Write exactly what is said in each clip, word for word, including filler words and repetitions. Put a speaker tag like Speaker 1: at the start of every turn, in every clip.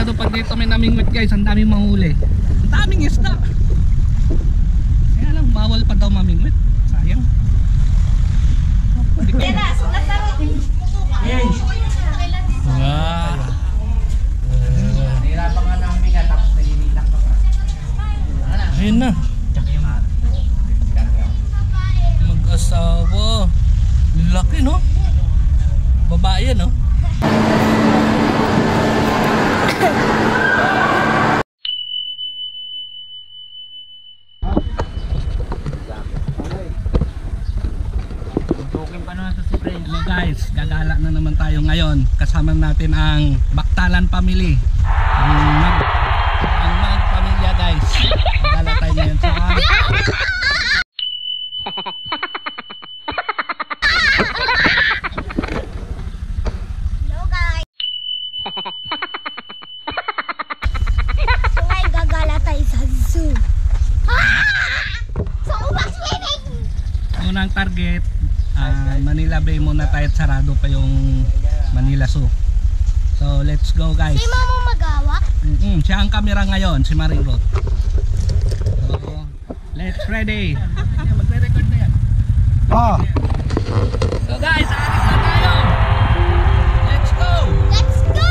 Speaker 1: sigurado pag dito may namingwit guys, ang daming mahuli. Ang daming isda. Kaya lang, bawal pa daw mamingwit. Sayang.
Speaker 2: Kaya sulat na rin.
Speaker 1: Ah.
Speaker 3: Nahirapan nga ng minga tapos nahihintang pa pa.
Speaker 1: Ayun na. Mag-asawa. Laki no? Babae no? Hello guys, gagala na naman tayo ngayon. Kasama natin ang Baktalan family. Ang mag ang mag pamilya guys. Gagala tayo ngayon sa
Speaker 2: Hello guys. So ngayon gagala tayo sa zoo. So ubang swimming.
Speaker 1: unang target. Uh, Manila Bay muna tayo at sarado pa yung Manila Zoo. So let's go guys.
Speaker 2: Si Mama magawak?
Speaker 1: Mm -hmm. Siya ang camera ngayon, si Marirot. So let's ready. Magre-record na yan.
Speaker 4: Ah.
Speaker 1: So guys, alis na tayo. Let's go.
Speaker 2: Let's go.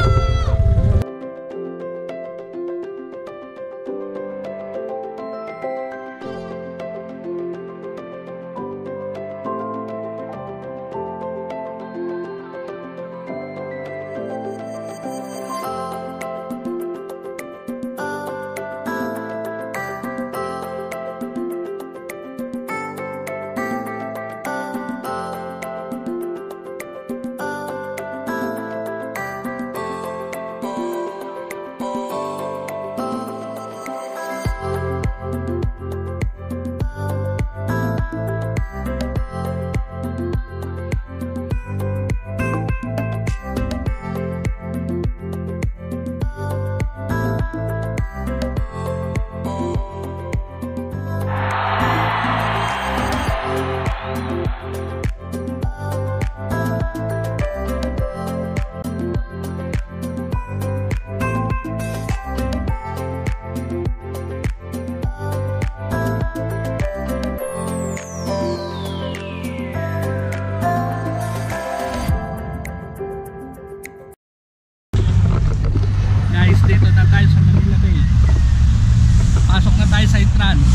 Speaker 1: Dito na tayo sa Manila Bay. Pasok na tayo sa entrance.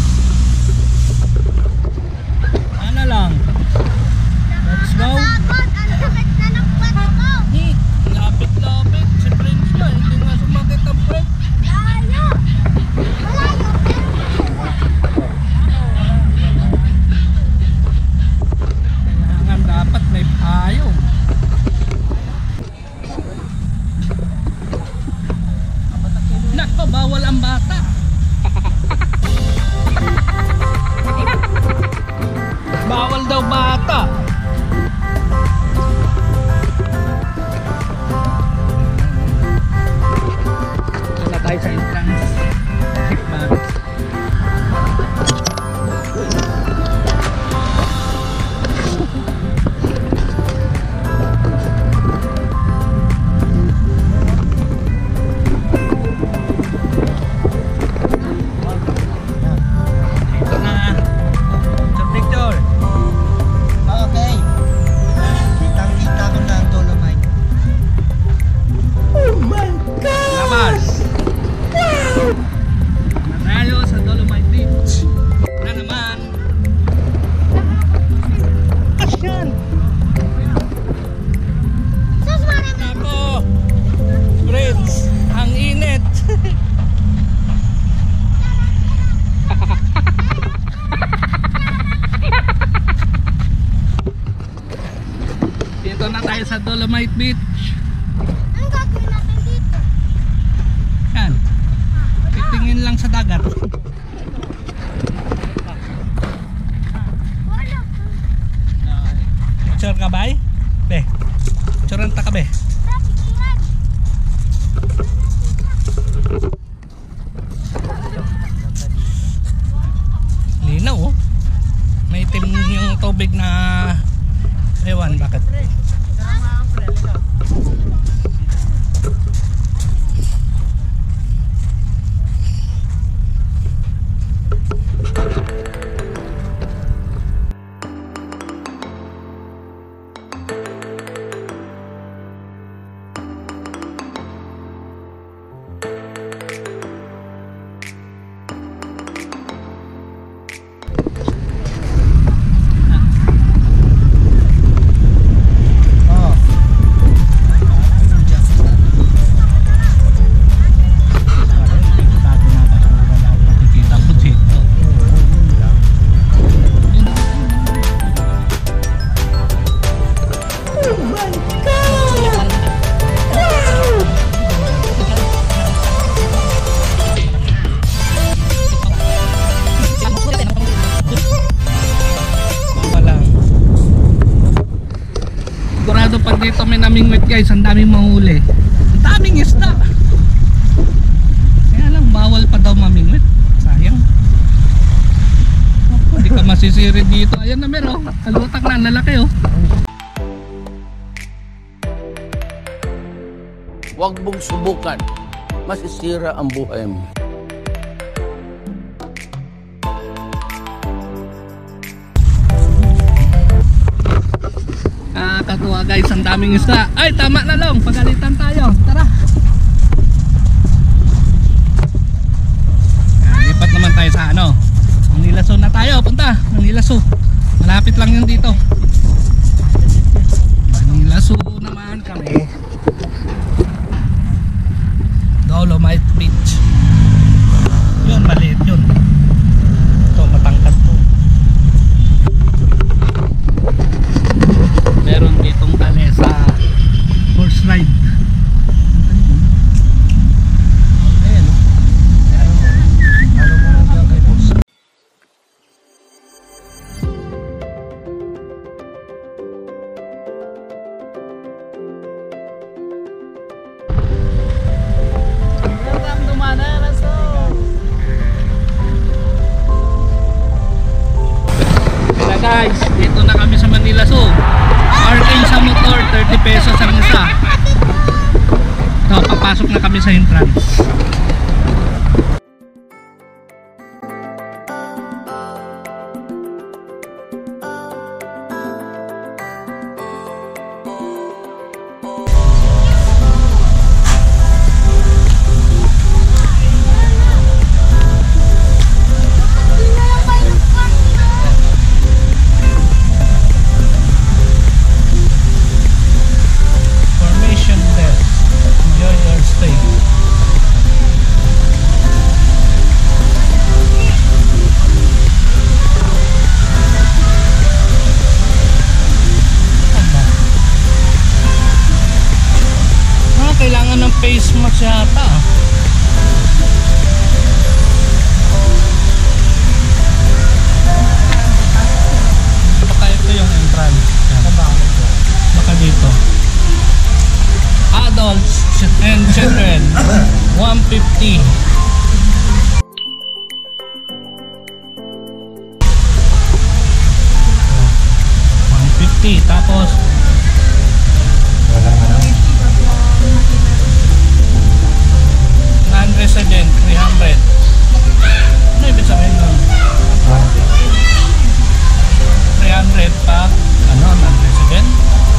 Speaker 1: Ano lang? Let's go.
Speaker 2: Nakakatakot. Ang sakit na ng kwento ko.
Speaker 1: Hmm, lapit-lapit. Si Prince na, hindi nga sumakit ang Prince.
Speaker 2: Layo. Malayo.
Speaker 1: Kailangan dapat may payong. Nako, bawal ang bata. Bawal daw bata. Ito na tayo sa entrance. Check box. Dito na tayo sa Dolomite Beach.
Speaker 2: Anong gagawin natin dito?
Speaker 1: Yan. Titingin lang sa dagat.
Speaker 2: Wala.
Speaker 1: Picture ka ba? Be. Picturean ta ka be.
Speaker 2: Trafficingan.
Speaker 1: Linaw oh. May itim yung tubig na ewan bakit. guys, ang daming mahuli. Ang daming isda. Kaya lang, bawal pa daw mamingwit. Sayang. Ako, di ka masisiri dito. Ayan na meron. Kalutak na, lalaki oh.
Speaker 4: Huwag mong subukan. Masisira ang buhay mo.
Speaker 1: Nakakatuwa guys, ang daming isda. Ay, tama na lang. Pagalitan tayo. Tara. Ah, lipat naman tayo sa ano. Manilaso na tayo. Punta. Manilaso. Malapit lang yun dito. Manilaso naman kami. Dolomite Beach. Yun, maliit yun. Ito, matangkad to. Meron ditong kalesa horse ride. Ayan. Ano mo nang kay boss? Welcome to Manila. Kaya guys, dito na kami sa Manila Zoo. Parking sa motor, thirty pesos ang isa. So, papasok na kami sa entrance. Kailangan ng face mask yata. Baka ito yung entrance. Baka dito. Adults and children one fifty. one fifty tapos non-resident three hundred. Ano ibig sabihin nun? three hundred pa ano, non-resident?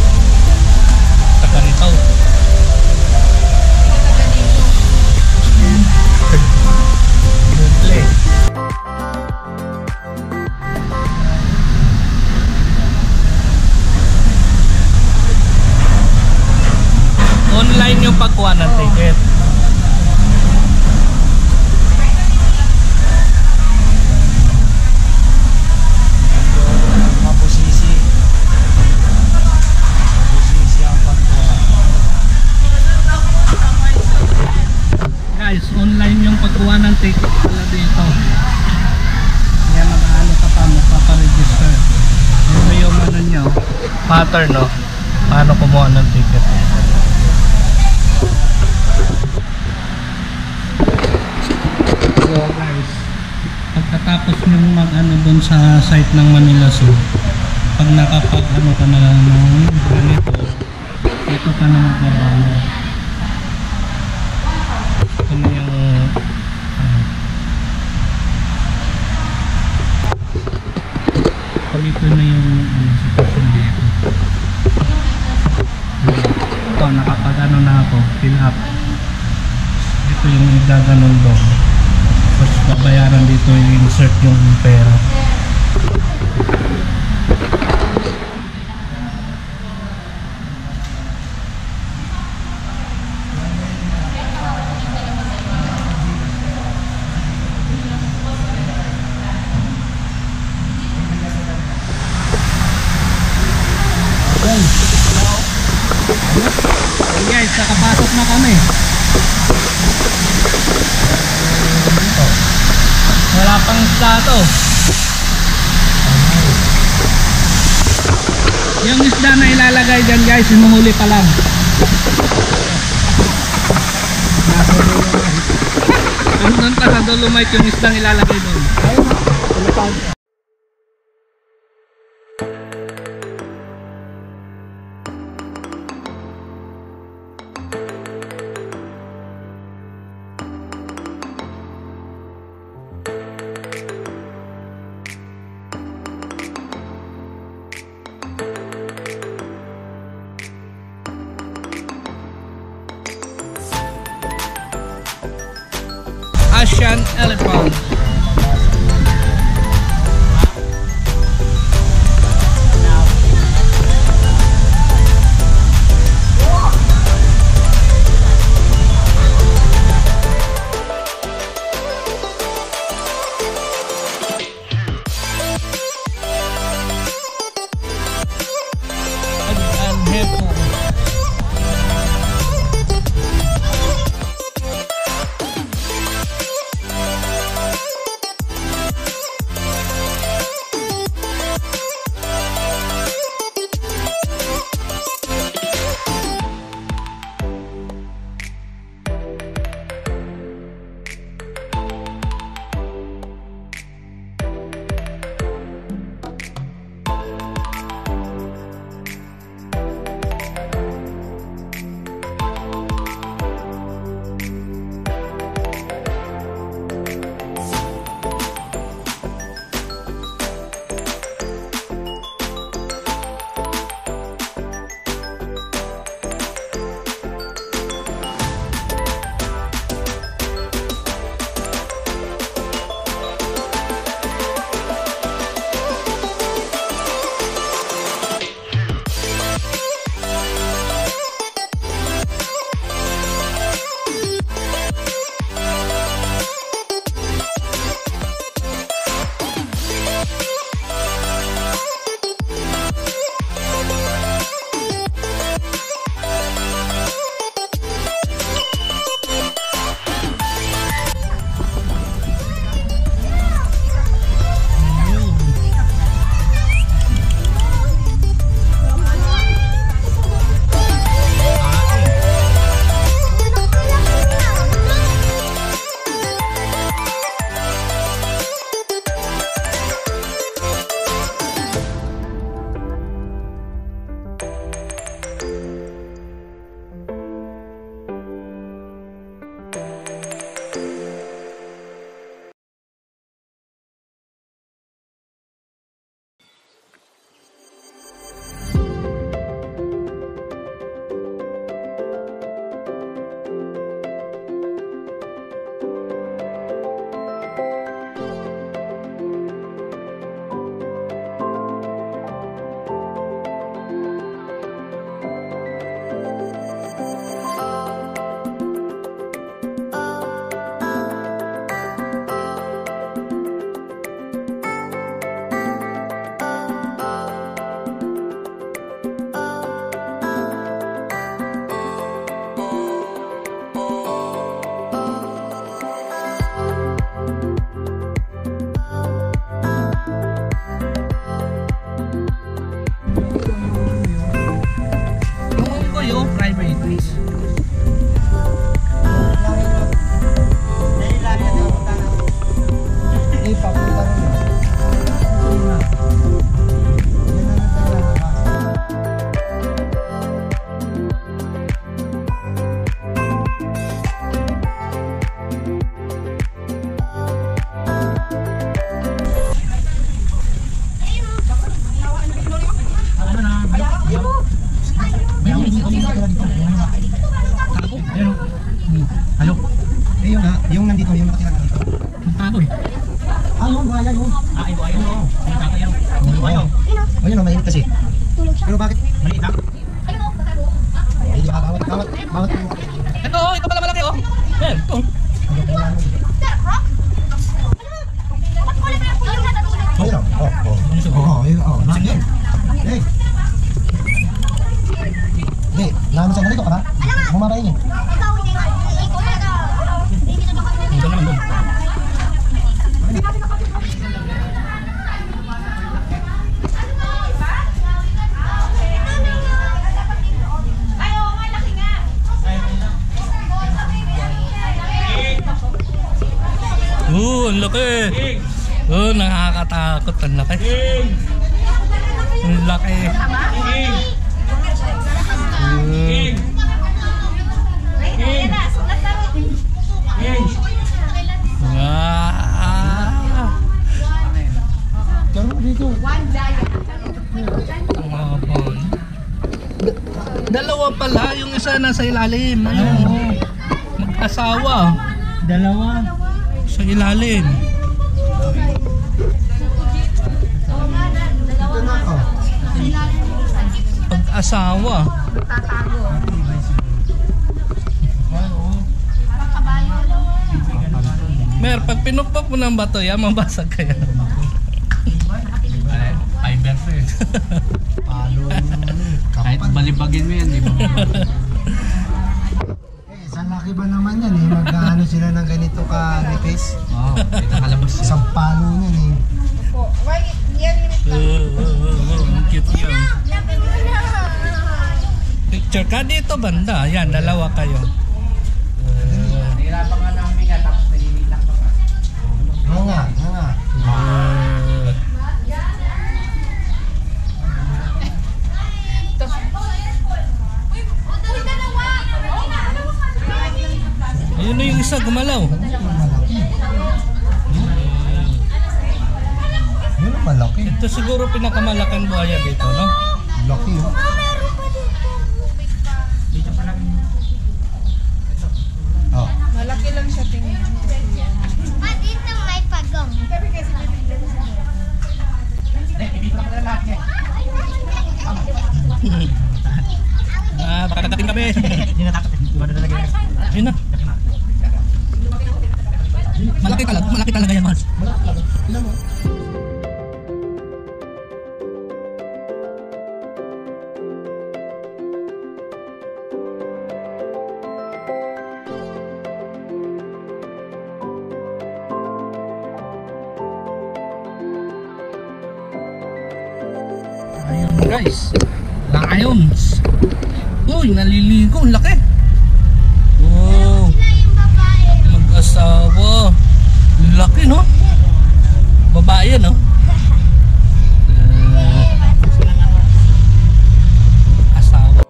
Speaker 1: Taga rito. Good. Online yung pagkuha ng ticket. Guys, online yung pagkuha ng ticket pala dito. Kaya mag-ano ka pa, magpaparegister. Ito yung ano nyo, pattern no, paano kumuha ng ticket. So guys, pagkatapos nyo mag-ano dun sa site ng Manila Zoo, pag nakapag-ano ka na ng ganito, dito ka na magbabayad. Ito na yung uh, palito na yung ano, sitwasyon dito. Ito, nakapag ano na ako, fill up. Ito yung igaganon doon. Tapos babayaran dito, i-insert yung pera. Okay guys, nakapasok na kami. Dito. Wala pang isda to. Yung isda na ilalagay dyan guys, hinuhuli pa lang. Kung doon pa sa Dolomite yung isdang ilalagay doon. Asian elephant. And hippo.
Speaker 5: Pero bakit? Maliit lang. Hindi ka bawat, bawat, bawat.
Speaker 1: Ito, oh, ito pala malaki, oh. Eh, ito.
Speaker 5: Ayun, oh, oh. Oh, ayun, oh. Sige. Hey. Hey, namin sa ganito ka na? Bumabay niyo.
Speaker 1: Ito naman doon. Oo, ang laki. Oo, nakakatakot. Ang laki. Ang laki. Ah. Dalawa pala, yung isa nasa ilalim. Ayun. Mag-asawa.
Speaker 3: Dalawa.
Speaker 1: Sa ilalim.
Speaker 5: Ito na ako.
Speaker 1: Pag-asawa. Mer, pag pinupok mo ng bato yan, mabasag kaya.
Speaker 3: Fiber to eh.
Speaker 5: Palo naman eh.
Speaker 3: Kahit
Speaker 5: Kapal.
Speaker 3: balibagin mo yan, di ba?
Speaker 5: Eh, sa laki ba naman yan eh? Magkano sila ng ganito ka-nipis?
Speaker 3: Oo, may nakalabas yan.
Speaker 5: Isang palo niyan eh.
Speaker 1: Oo, oo, oo, ang cute yan. Picture ka dito banda. Yan, dalawa kayo.
Speaker 3: Nahirapan nga namin nga, tapos nahihintang ka pa.
Speaker 5: Oo nga, oo nga.
Speaker 1: Uh, ayun na yung isa, gumalaw.
Speaker 5: Malaki. Yun ang malaki.
Speaker 1: Ito siguro pinakamalaking buhaya dito, no?
Speaker 5: Laki oh.
Speaker 3: Dito pa lang.
Speaker 5: Oh.
Speaker 6: Malaki lang siya tingin.
Speaker 2: Ah, dito may pagong.
Speaker 3: Eh, dito lang na lahat niya.
Speaker 1: Ah, pakadating kami.
Speaker 3: Hindi natakot eh. Iba na talaga yan.
Speaker 1: Ayun na. Malaki talaga, malaki talaga yan, Mars. Ayun guys, lions. Uy, naliligo, ang laki. Wow,
Speaker 2: Sila yung babae.
Speaker 1: mag-asawa. Laki, no? Babae, no? Uh, asawa.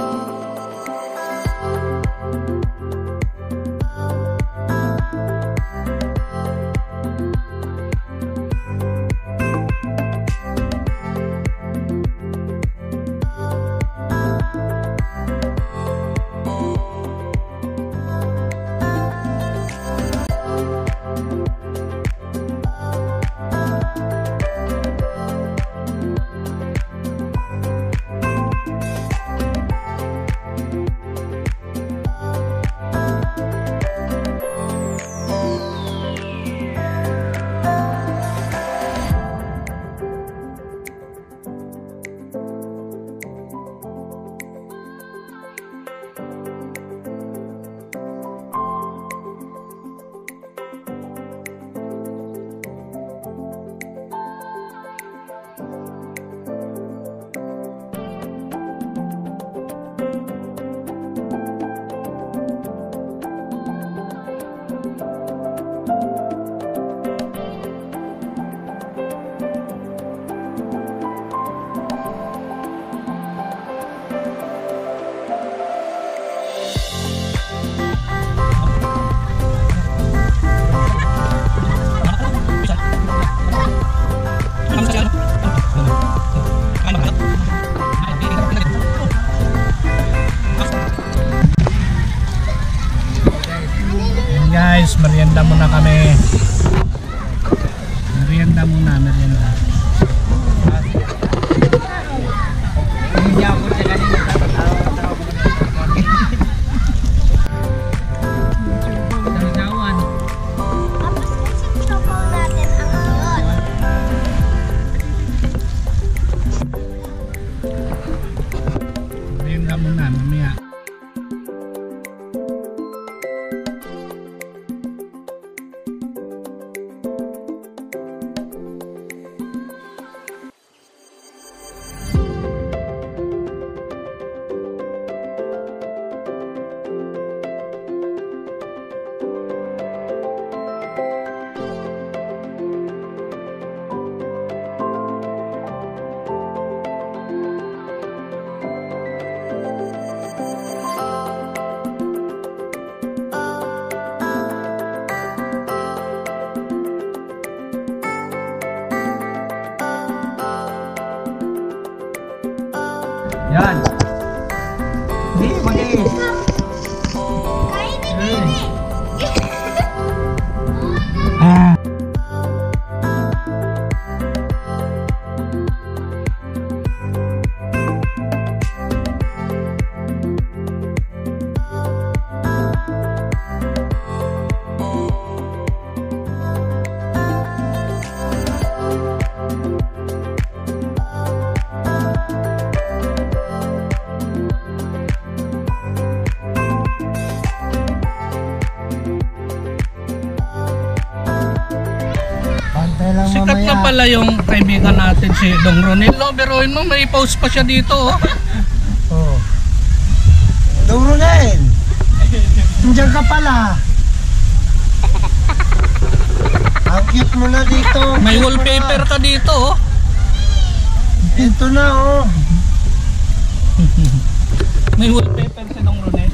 Speaker 1: Guys, merienda muna kami. Merienda muna, merienda.
Speaker 3: Hindi ako siya kanina dapat araw-araw ko na Naligawan.
Speaker 2: Tapos kasi pinapaw natin ang yun.
Speaker 1: Merienda muna, mamaya. pala yung kaibigan natin si Dong Ronelo. Biruin mo, may post pa siya dito. Oh.
Speaker 5: Oh. Dong Ronel. Nandiyan ka pala. Ang cute mo na dito.
Speaker 1: May wallpaper ka dito. Oh.
Speaker 5: Dito na oh.
Speaker 1: May wallpaper si Dong Ronel.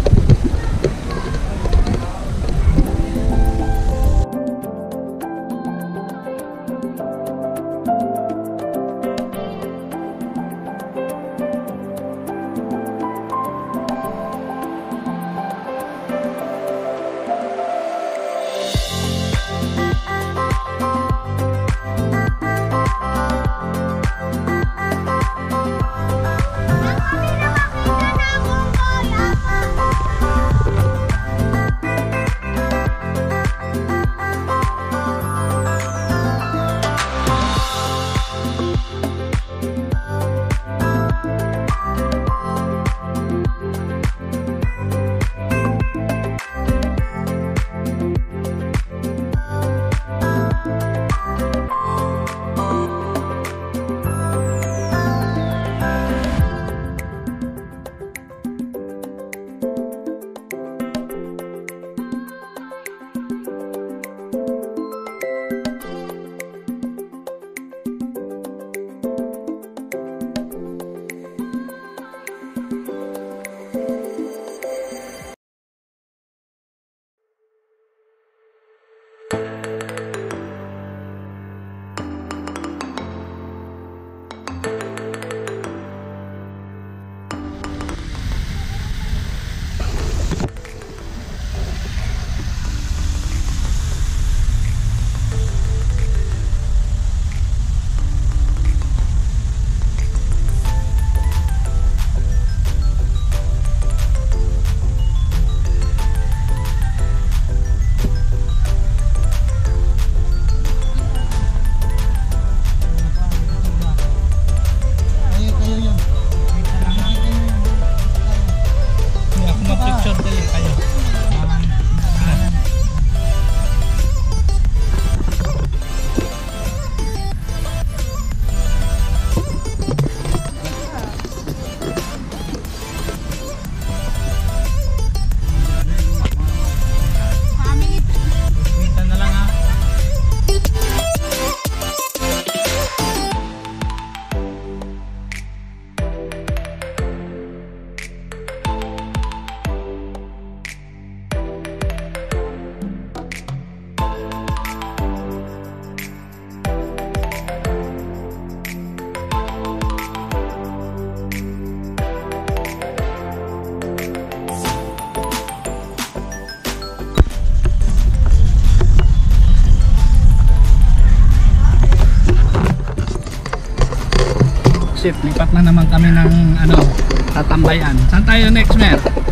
Speaker 1: Chef, lipat na naman kami ng ano, tatambayan. Saan tayo next, Mer?